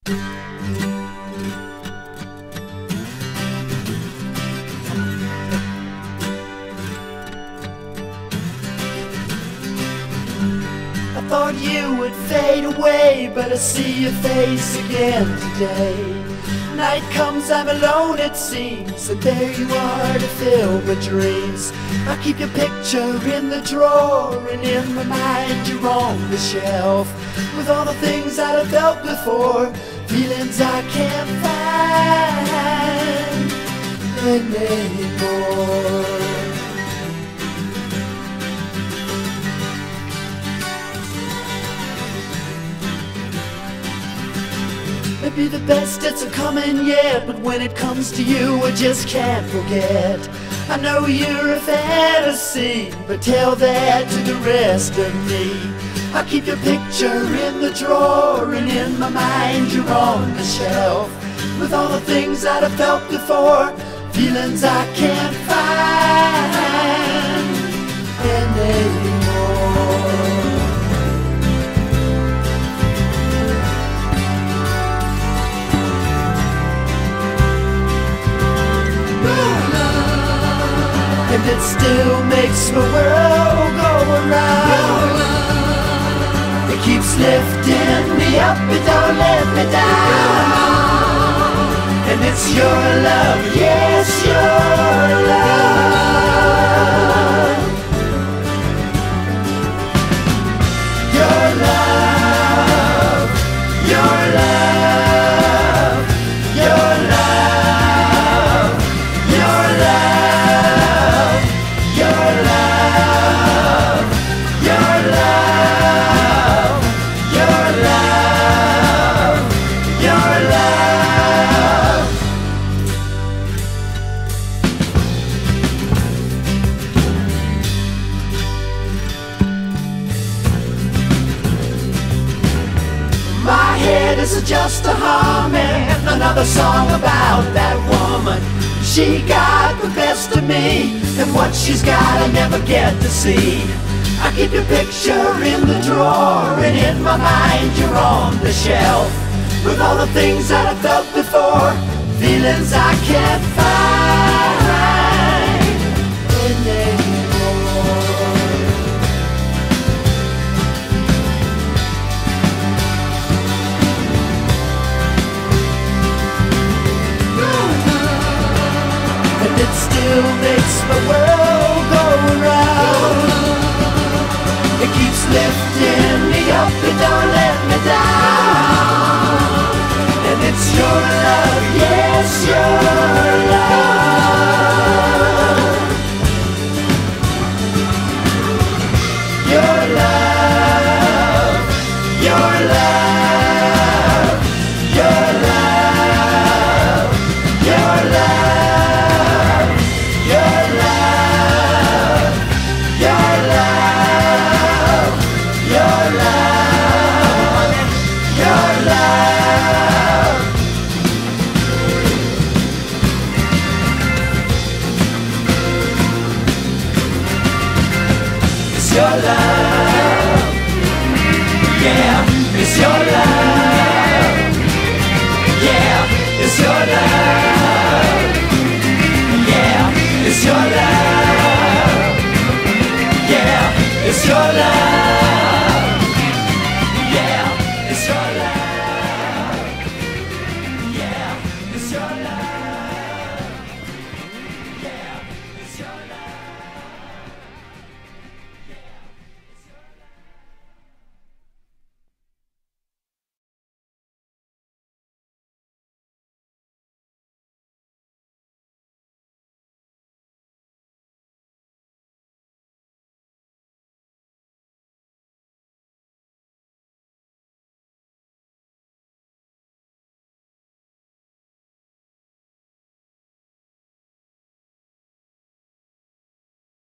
I thought you would fade away, but I see your face again today. Night comes, I'm alone it seems, and there you are to fill my dreams. I keep your picture in the drawer, and in my mind you're on the shelf, with all the things that I felt before, feelings I can't find anymore. Maybe the best it's a coming yet, but when it comes to you I just can't forget. I know you're a fantasy, but tell that to the rest of me. I keep your picture in the drawer, and in my mind you're on the shelf, with all the things that I felt before, feelings I can't find anymore. And it still makes my world go around. It keeps lifting me up, it don't let me down. And it's your love, yes, your love. Your love, your love, your love, your love. This is just a humming, another song about that woman. She got the best of me, and what she's got I never get to see. I keep your picture in the drawer, and in my mind you're on the shelf, with all the things that I felt before, feelings I can't find anymore. It still makes my world go around. It keeps lifting me up, it don't let me down. And it's your love, yes, your love. Your love, your love, your love, your love. It's your love, yeah, it's your love, yeah, it's your love, yeah, it's your love, yeah, it's your love.